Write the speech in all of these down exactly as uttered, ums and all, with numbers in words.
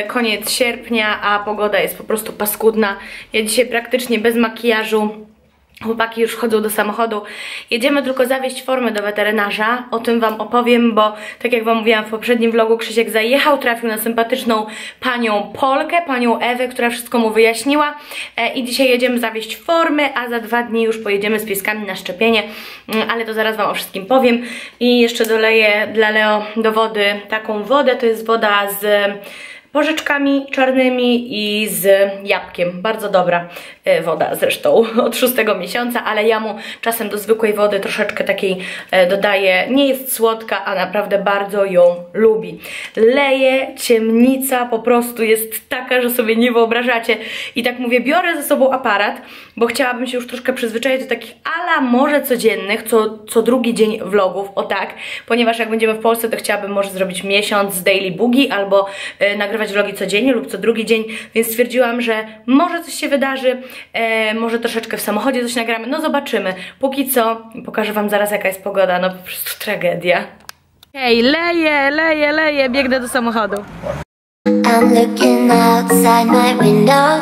koniec sierpnia, a pogoda jest po prostu paskudna. Ja dzisiaj praktycznie bez makijażu. Chłopaki już wchodzą do samochodu. Jedziemy tylko zawieźć formę do weterynarza. O tym wam opowiem, bo tak jak wam mówiłam w poprzednim vlogu, Krzysiek zajechał, trafił na sympatyczną panią Polkę, panią Ewę, która wszystko mu wyjaśniła. E, I dzisiaj jedziemy zawieźć formy, a za dwa dni już pojedziemy z pieskami na szczepienie. Ale to zaraz wam o wszystkim powiem. I jeszcze doleję dla Leo do wody taką wodę. To jest woda z porzeczkami czarnymi i z jabłkiem. Bardzo dobra e, woda zresztą od szóstego miesiąca, ale ja mu czasem do zwykłej wody troszeczkę takiej e, dodaję. Nie jest słodka, a naprawdę bardzo ją lubi. Leje, ciemnica po prostu jest taka, że sobie nie wyobrażacie. I tak mówię, biorę ze sobą aparat, bo chciałabym się już troszkę przyzwyczaić do takich ala może codziennych, co, co drugi dzień vlogów, o tak, ponieważ jak będziemy w Polsce, to chciałabym może zrobić miesiąc z Daily Boogie albo e, nagrywać vlogi codziennie lub co drugi dzień, więc stwierdziłam, że może coś się wydarzy, e, może troszeczkę w samochodzie coś nagramy, no zobaczymy. Póki co pokażę wam zaraz, jaka jest pogoda, no po prostu tragedia. Hej, leje, leje, leje, biegnę do samochodu. I'm looking outside my window.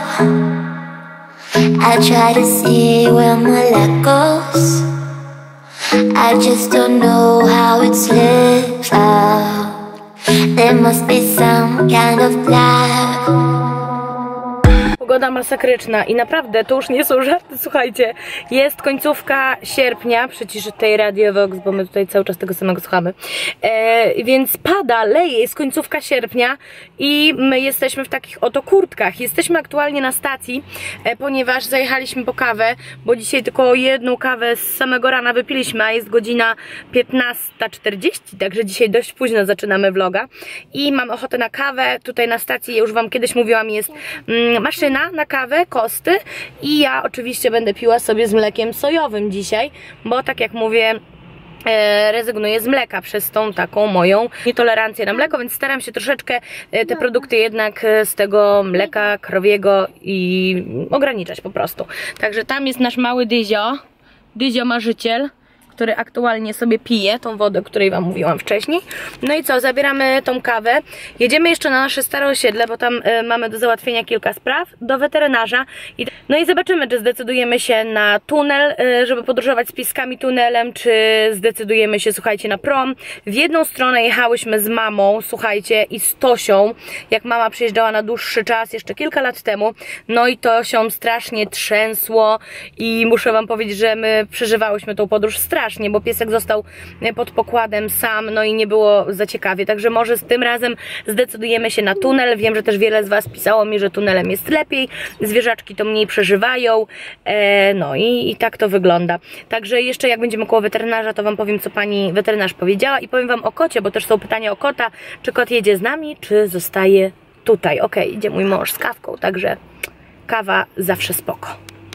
I try to see where my luck goes. I just don't know how it slips out. There must be some kind of plan. Pogoda masakryczna i naprawdę to już nie są żarty, słuchajcie. Jest końcówka sierpnia, przyciszę tej Radio Vox, bo my tutaj cały czas tego samego słuchamy. E, więc pada, leje, jest końcówka sierpnia i my jesteśmy w takich oto kurtkach. Jesteśmy aktualnie na stacji, e, ponieważ zajechaliśmy po kawę, bo dzisiaj tylko jedną kawę z samego rana wypiliśmy, a jest godzina piętnasta czterdzieści, także dzisiaj dość późno zaczynamy vloga i mam ochotę na kawę. Tutaj na stacji, już wam kiedyś mówiłam, jest mm, maszyna na kawę, kosty i ja oczywiście będę piła sobie z mlekiem sojowym dzisiaj, bo tak jak mówię, e, rezygnuję z mleka przez tą taką moją nietolerancję na mleko, więc staram się troszeczkę e, te produkty jednak z tego mleka krowiego i ograniczać po prostu. Także tam jest nasz mały Dyzio, Dyzio marzyciel, który aktualnie sobie pije tą wodę, o której wam mówiłam wcześniej. No i co, zabieramy tą kawę. Jedziemy jeszcze na nasze stare osiedle, bo tam y, mamy do załatwienia kilka spraw, do weterynarza. I, no i zobaczymy, czy zdecydujemy się na tunel, y, żeby podróżować z pieskami tunelem, czy zdecydujemy się, słuchajcie, na prom. W jedną stronę jechałyśmy z mamą, słuchajcie, i z Tosią, jak mama przyjeżdżała na dłuższy czas, jeszcze kilka lat temu. No i to się strasznie trzęsło i muszę wam powiedzieć, że my przeżywałyśmy tą podróż strasznie, bo piesek został pod pokładem sam, no i nie było za ciekawie, także może z tym razem zdecydujemy się na tunel. Wiem, że też wiele z was pisało mi, że tunelem jest lepiej, zwierzaczki to mniej przeżywają, e, no i, i tak to wygląda. Także jeszcze jak będziemy koło weterynarza, to wam powiem, co pani weterynarz powiedziała i powiem wam o kocie, bo też są pytania o kota, czy kot jedzie z nami, czy zostaje tutaj. Ok, idzie mój mąż z kawką, także kawa zawsze spoko.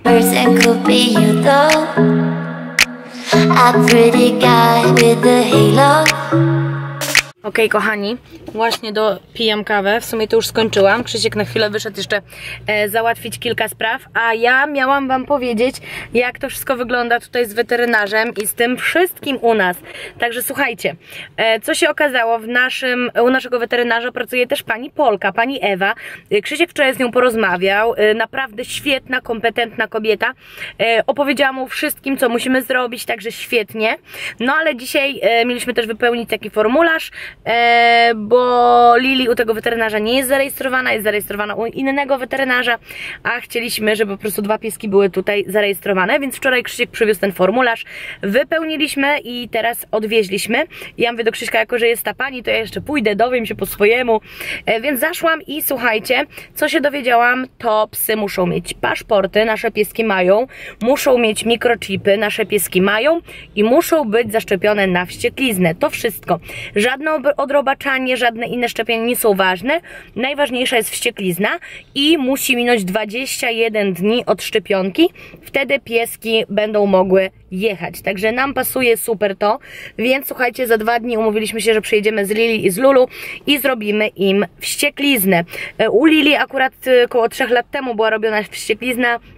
A pretty guy with a halo. Okej, okay, kochani, właśnie dopijam kawę, w sumie to już skończyłam. Krzysiek na chwilę wyszedł jeszcze e, załatwić kilka spraw, a ja miałam wam powiedzieć, jak to wszystko wygląda tutaj z weterynarzem i z tym wszystkim u nas. Także słuchajcie, e, co się okazało, w naszym, u naszego weterynarza pracuje też pani Polka, pani Ewa. E, Krzysiek wczoraj z nią porozmawiał, e, naprawdę świetna, kompetentna kobieta. E, opowiedziała mu wszystkim, co musimy zrobić, także świetnie. No ale dzisiaj e, mieliśmy też wypełnić taki formularz, E, bo Lili u tego weterynarza nie jest zarejestrowana, jest zarejestrowana u innego weterynarza, a chcieliśmy, żeby po prostu dwa pieski były tutaj zarejestrowane, więc wczoraj Krzysiek przywiózł ten formularz, wypełniliśmy i teraz odwieźliśmy. Ja mówię do Krzyśka, jako że jest ta pani, to ja jeszcze pójdę, dowiem się po swojemu, e, więc zaszłam i słuchajcie, co się dowiedziałam, to psy muszą mieć paszporty, nasze pieski mają, muszą mieć mikrochipy, nasze pieski mają i muszą być zaszczepione na wściekliznę, to wszystko. Żadne odrobaczanie, żadne inne szczepienia nie są ważne. Najważniejsza jest wścieklizna i musi minąć dwadzieścia jeden dni od szczepionki. Wtedy pieski będą mogły jechać. Także nam pasuje super to. Więc słuchajcie, za dwa dni umówiliśmy się, że przyjedziemy z Lili i z Lulu i zrobimy im wściekliznę. U Lili akurat około trzech lat temu była robiona wścieklizna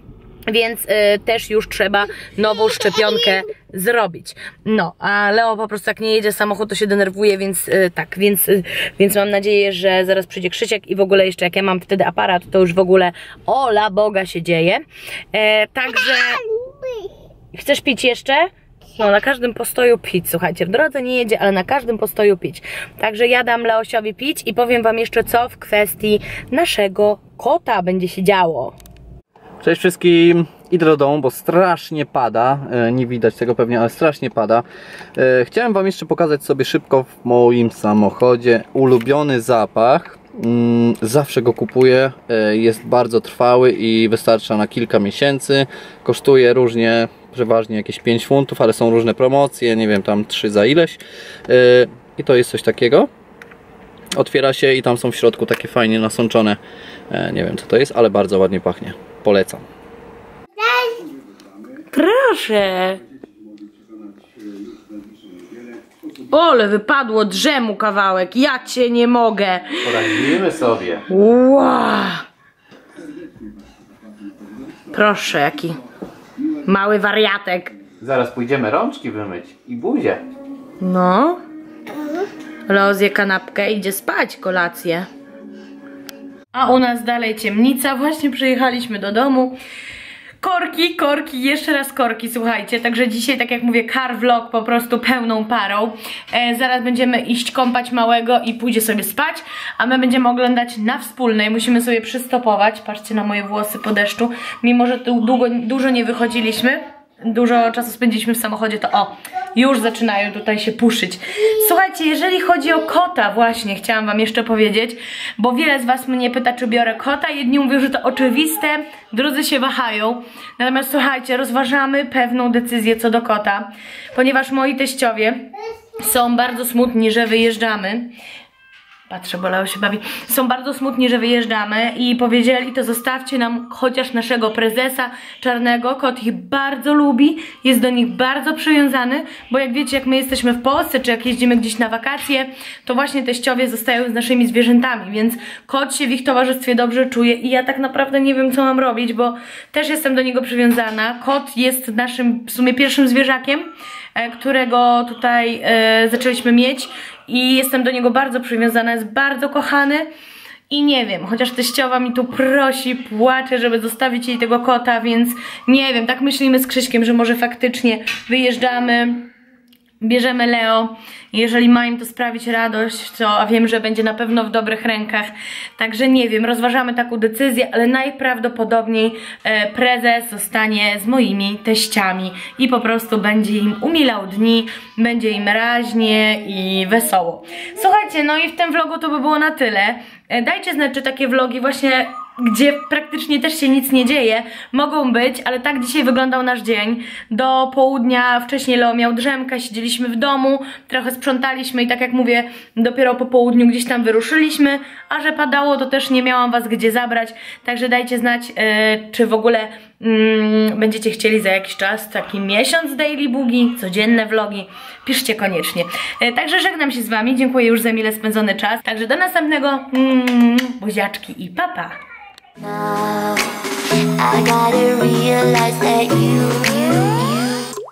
Więc y, też już trzeba nową szczepionkę zrobić. No, a Leo po prostu jak nie jedzie samochód, to się denerwuje, więc y, tak, więc, y, więc mam nadzieję, że zaraz przyjdzie Krzysiek i w ogóle jeszcze jak ja mam wtedy aparat, to już w ogóle ola Boga się dzieje. E, także... Chcesz pić jeszcze? No, na każdym postoju pić, słuchajcie, w drodze nie jedzie, ale na każdym postoju pić. Także ja dam Leosiowi pić i powiem wam jeszcze, co w kwestii naszego kota będzie się działo. Cześć wszystkim, idę do domu, bo strasznie pada, nie widać tego pewnie, ale strasznie pada. Chciałem wam jeszcze pokazać sobie szybko w moim samochodzie ulubiony zapach. Zawsze go kupuję, jest bardzo trwały i wystarcza na kilka miesięcy. Kosztuje różnie, przeważnie jakieś pięć funtów, ale są różne promocje, nie wiem, tam trzy za ileś. I to jest coś takiego. Otwiera się i tam są w środku takie fajnie nasączone, nie wiem co to jest, ale bardzo ładnie pachnie. Polecam. Proszę. Ole, wypadło drzemu kawałek. Ja cię nie mogę. Poradzimy sobie. Wow. Proszę, jaki mały wariatek. Zaraz pójdziemy rączki wymyć i buzię. No. Leo zje kanapkę, idzie spać, kolację. A u nas dalej ciemnica, właśnie przyjechaliśmy do domu. Korki, korki, jeszcze raz korki, słuchajcie. Także dzisiaj, tak jak mówię, car vlog po prostu pełną parą. e, Zaraz będziemy iść kąpać małego i pójdzie sobie spać. A my będziemy oglądać na wspólnej. Musimy sobie przystopować. Patrzcie na moje włosy po deszczu. Mimo, że tu długo, dużo nie wychodziliśmy, dużo czasu spędziliśmy w samochodzie, to o, już zaczynają tutaj się puszyć. Słuchajcie, jeżeli chodzi o kota, właśnie chciałam wam jeszcze powiedzieć, bo wiele z was mnie pyta, czy biorę kota. Jedni mówią, że to oczywiste, drudzy się wahają. Natomiast słuchajcie, rozważamy pewną decyzję co do kota, ponieważ moi teściowie są bardzo smutni, że wyjeżdżamy. Patrzę, bo Leo się bawi. Są bardzo smutni, że wyjeżdżamy i powiedzieli, to zostawcie nam chociaż naszego prezesa czarnego. Kot ich bardzo lubi, jest do nich bardzo przywiązany, bo jak wiecie, jak my jesteśmy w Polsce, czy jak jeździmy gdzieś na wakacje, to właśnie teściowie zostają z naszymi zwierzętami, więc kot się w ich towarzystwie dobrze czuje i ja tak naprawdę nie wiem, co mam robić, bo też jestem do niego przywiązana. Kot jest naszym w sumie pierwszym zwierzakiem, którego tutaj e, zaczęliśmy mieć i jestem do niego bardzo przywiązana, jest bardzo kochany i nie wiem, chociaż teściowa mi tu prosi, płacze, żeby zostawić jej tego kota, więc nie wiem, tak myślimy z Krzyśkiem, że może faktycznie wyjeżdżamy, bierzemy Leo. Jeżeli ma im to sprawić radość, to a wiem, że będzie na pewno w dobrych rękach. Także nie wiem, rozważamy taką decyzję, ale najprawdopodobniej e, prezes zostanie z moimi teściami i po prostu będzie im umilał dni, będzie im raźnie i wesoło. Słuchajcie, no i w tym vlogu to by było na tyle. E, dajcie znać, czy takie vlogi właśnie, gdzie praktycznie też się nic nie dzieje, mogą być, ale tak dzisiaj wyglądał nasz dzień. Do południa wcześniej Leo miał drzemkę, siedzieliśmy w domu, trochę sprzątaliśmy i tak jak mówię, dopiero po południu gdzieś tam wyruszyliśmy, a że padało, to też nie miałam was gdzie zabrać, także dajcie znać, yy, czy w ogóle yy, będziecie chcieli za jakiś czas taki miesiąc daily boogie, codzienne vlogi, piszcie koniecznie. Yy, także żegnam się z wami, dziękuję już za mile spędzony czas, także do następnego, mm, buziaczki i papa. Pa. Now I gotta realize that you